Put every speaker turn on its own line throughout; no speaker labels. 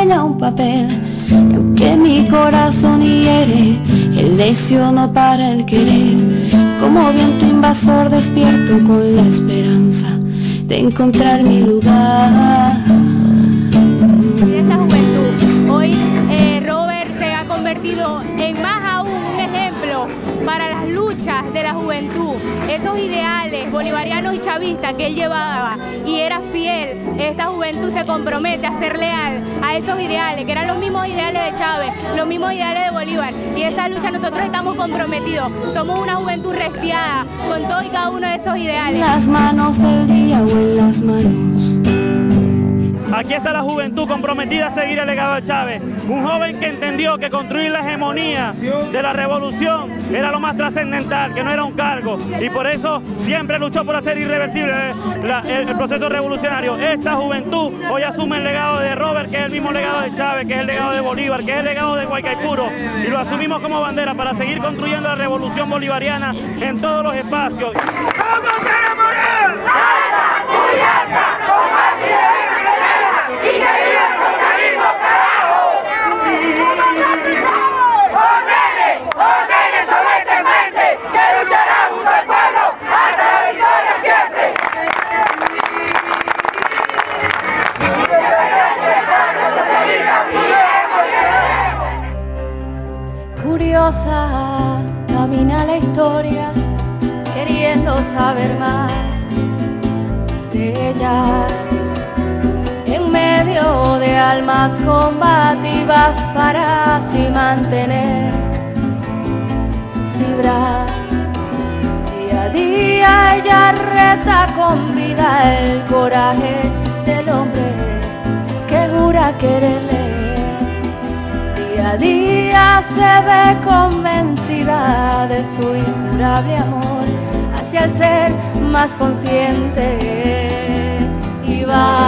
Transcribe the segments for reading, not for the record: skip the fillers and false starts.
llena un papel, y aunque mi corazón hiere, el necio no para el querer. Como viento invasor despierto con la esperanza de encontrar mi lugar.
De esta juventud, hoy Robert se ha convertido en más aún un ejemplo para las luchas de la juventud, esos ideales bolivarianos y chavistas que él llevaba y era fiel. Esta juventud se compromete a ser leal a esos ideales, que eran los mismos ideales de Chávez, los mismos ideales de Bolívar, y esa lucha nosotros estamos comprometidos. Somos una juventud restiada con todo y cada uno de esos ideales.
En las manos del día o en las manos.
Aquí está la juventud comprometida a seguir el legado de Chávez, un joven que entendió que construir la hegemonía de la revolución era lo más trascendental, que no era un cargo, y por eso siempre luchó por hacer irreversible el proceso revolucionario. Esta juventud hoy asume el legado de Robert, que es el mismo legado de Chávez, que es el legado de Bolívar, que es el legado de Guaycaipuro, y lo asumimos como bandera para seguir construyendo la revolución bolivariana en todos los espacios.
¿Cómo queremos morir? ¡Salsa, puyanza, combate! ¡Y que viva el socialismo, carajo! ¡Ordene solemnemente que luchará junto al pueblo hasta la victoria siempre!
Curiosa, camina la historia, queriendo saber más de ella. En medio de almas combativas para así mantener su fibra. Día a día ella reta con vida el coraje del hombre que jura quererle. Día a día se ve convencida de su incurable amor hacia el ser más consciente. Y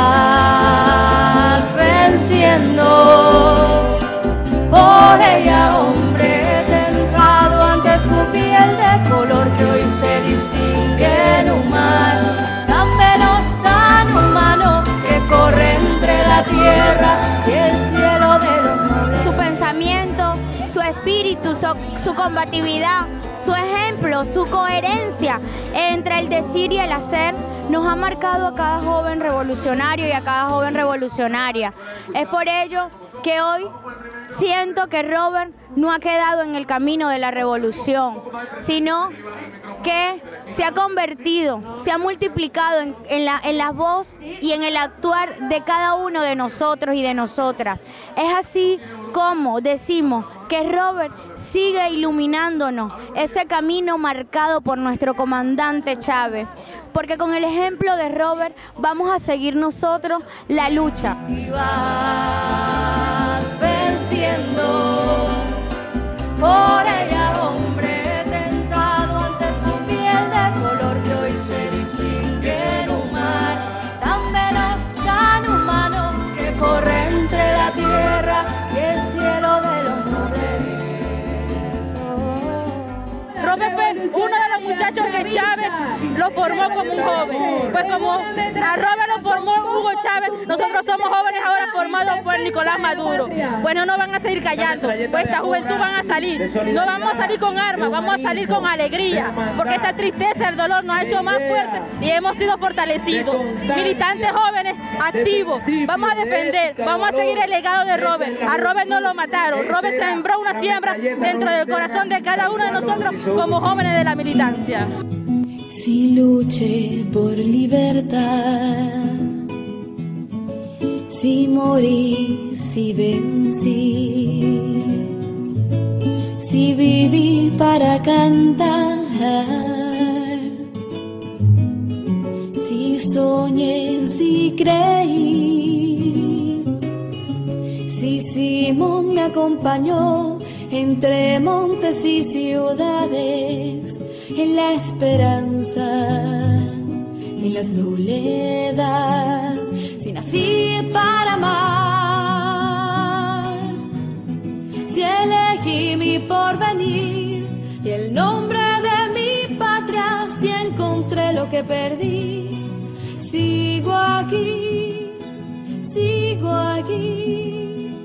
vas venciendo por ella, hombre tentado ante su piel de color que hoy se distingue en un mar tan veloz, tan humano, que corre entre la tierra y el cielo de los nobles.
Su pensamiento, su espíritu, su combatividad, su ejemplo, su coherencia entre el decir y el hacer nos ha marcado a cada joven revolucionario y a cada joven revolucionaria. Es por ello que hoy siento que Robert no ha quedado en el camino de la revolución, sino que se ha convertido, se ha multiplicado en la voz y en el actuar de cada uno de nosotros y de nosotras. Es así como decimos que Robert sigue iluminándonos ese camino marcado por nuestro comandante Chávez, porque con el ejemplo de Robert vamos a seguir nosotros la lucha.
Y vas venciendo por ella, hombre tentado ante su piel de color que hoy se distingue en un mar tan veloz, tan humano, que corre entre la tierra y el cielo de los nobles.
Robert fue uno de los muchachos que Chávez lo formó como un joven. Pues como a Robert lo formó Hugo Chávez, nosotros somos jóvenes ahora formados por Nicolás Maduro. Bueno, no van a seguir callando, pues esta juventud van a salir. No vamos a salir con armas, vamos a salir con alegría, porque esta tristeza, el dolor nos ha hecho más fuertes y hemos sido fortalecidos. Militantes jóvenes, activos, vamos a defender, vamos a seguir el legado de Robert. A Robert no lo mataron, Robert sembró una siembra dentro del corazón de cada uno de nosotros como jóvenes de la militancia.
Si luché por libertad, si morí, si vencí, si viví para cantar, si soñé, si creí, si Simón me acompañó entre montes y ciudades, en la esperanza, en la soledad, si nací para amar, si elegí mi porvenir y el nombre de mi patria, si encontré lo que perdí, sigo aquí,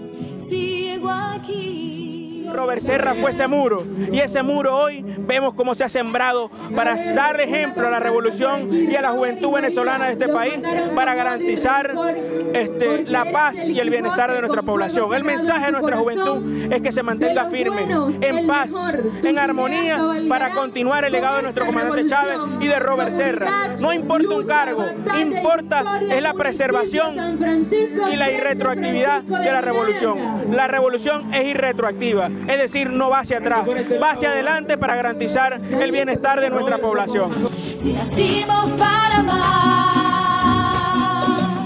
Robert Serra fue ese muro, y ese muro hoy vemos cómo se ha sembrado para dar ejemplo a la revolución y a la juventud venezolana de este país, para garantizar la paz y el bienestar de nuestra población. El mensaje de nuestra juventud es que se mantenga firme, en paz, en armonía, para continuar el legado de nuestro comandante Chávez y de Robert Serra. No importa un cargo, importa es la preservación y la irretroactividad de la revolución. La revolución es irretroactiva, es decir, no va hacia atrás, va hacia adelante para garantizar el bienestar de nuestra población.
Si nacimos para amar,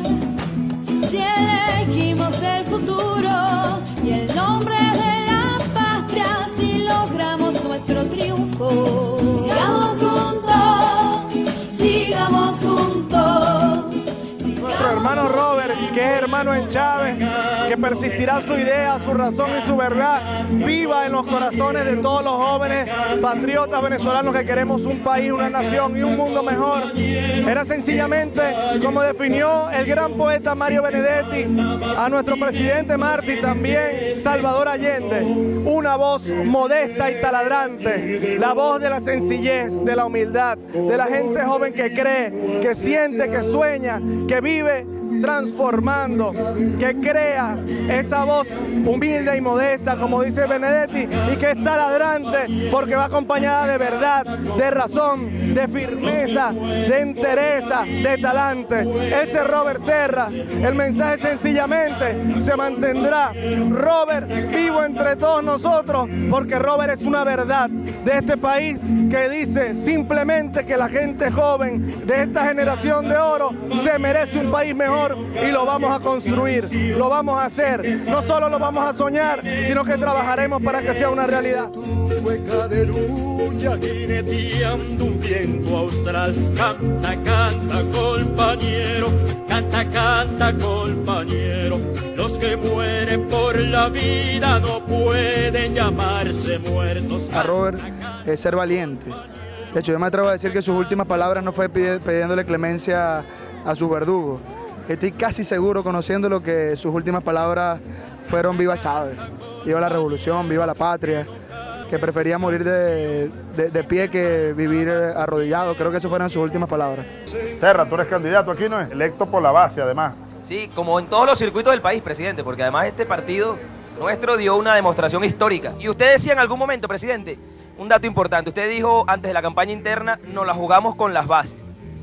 si elegimos el futuro y el nombre de la patria, si logramos nuestro triunfo, sigamos juntos, sigamos juntos.
Nuestro hermano Robert, que es hermano en Chávez, que persistirá su idea, su razón y su verdad, viva en los corazones de todos los jóvenes patriotas venezolanos que queremos un país, una nación y un mundo mejor. Era sencillamente como definió el gran poeta Mario Benedetti a nuestro presidente Martí, también Salvador Allende: una voz modesta y taladrante, la voz de la sencillez, de la humildad, de la gente joven que cree, que siente, que sueña, que vive transformando, que crea esa voz humilde y modesta, como dice Benedetti, y que es taladrante porque va acompañada de verdad, de razón, de firmeza, de entereza, de talante. Ese Robert Serra, el mensaje sencillamente se mantendrá: Robert vivo entre todos nosotros, porque Robert es una verdad de este país que dice simplemente que la gente joven de esta generación de oro se merece un país mejor, y lo vamos a construir, lo vamos a hacer. No solo lo vamos a soñar, sino que trabajaremos para que sea una realidad.
Hueca de lucha, jineteando un viento austral. Canta, canta, compañero, canta, canta, compañero. Los que mueren por la vida no pueden llamarse muertos.
A Robert es ser valiente. De hecho, yo me atrevo a decir que sus últimas palabras no fue pidiéndole clemencia a sus verdugos. Estoy casi seguro, conociéndolo, que sus últimas palabras fueron: viva Chávez, viva la revolución, viva la patria, que prefería morir de pie que vivir arrodillado. Creo que esas fueron sus últimas palabras.
Serra, tú eres candidato aquí, ¿no es? Electo por la base, además.
Sí, como en todos los circuitos del país, presidente, porque además este partido nuestro dio una demostración histórica. Y usted decía en algún momento, presidente, un dato importante. Usted dijo antes de la campaña interna: nos la jugamos con las bases.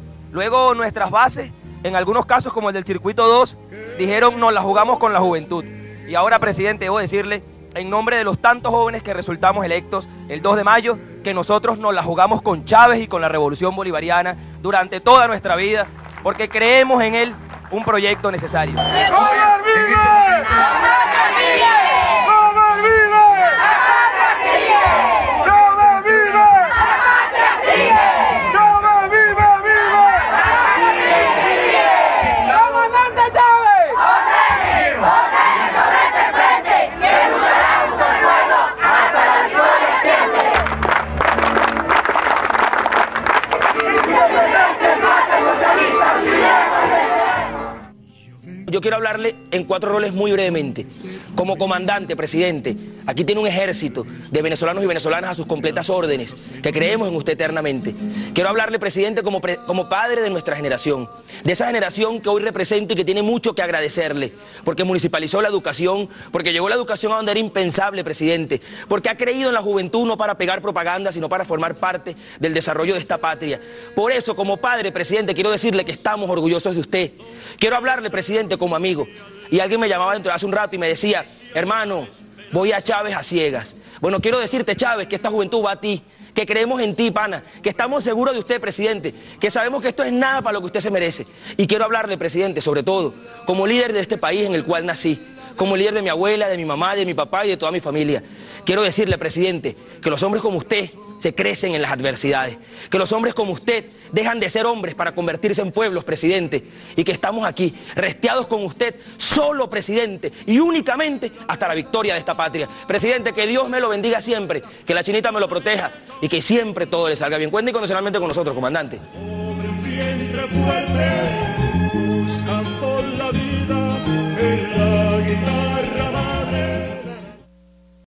Luego nuestras bases, en algunos casos como el del circuito 2, dijeron: nos la jugamos con la juventud. Y ahora, presidente, debo decirle, en nombre de los tantos jóvenes que resultamos electos el 2 de mayo, que nosotros nos la jugamos con Chávez y con la revolución bolivariana durante toda nuestra vida, porque creemos en él, un proyecto necesario.
¡Robert vive! ¡Chávez vive! ¡Robert vive! ¡Chávez vive! ¡Chávez vive! ¡Comandante Chávez! ¡Ordene sobre este frente, que luchará junto al pueblo hasta la victoria siempre!
Yo quiero hablarle en 4 roles muy brevemente. Como comandante, presidente, aquí tiene un ejército de venezolanos y venezolanas a sus completas órdenes, que creemos en usted eternamente. Quiero hablarle, presidente, como padre de nuestra generación, de esa generación que hoy represento y que tiene mucho que agradecerle, porque municipalizó la educación, porque llegó la educación a donde era impensable, presidente, porque ha creído en la juventud no para pegar propaganda, sino para formar parte del desarrollo de esta patria. Por eso, como padre, presidente, quiero decirle que estamos orgullosos de usted. Quiero hablarle, presidente, como amigo. Y alguien me llamaba hace un rato y me decía: hermano, voy a Chávez a ciegas. Bueno, quiero decirte, Chávez, que esta juventud va a ti, que creemos en ti, pana, que estamos seguros de usted, presidente, que sabemos que esto es nada para lo que usted se merece. Y quiero hablarle, presidente, sobre todo, como líder de este país en el cual nací, como líder de mi abuela, de mi mamá, de mi papá y de toda mi familia. Quiero decirle, presidente, que los hombres como usted se crecen en las adversidades, que los hombres como usted dejan de ser hombres para convertirse en pueblos, presidente, y que estamos aquí, resteados con usted, solo, presidente, y únicamente hasta la victoria de esta patria. Presidente, que Dios me lo bendiga siempre, que la chinita me lo proteja, y que siempre todo le salga bien. Cuenta incondicionalmente con nosotros, comandante.
Sobre el vientre fuerte, buscando la vida en la guitarra.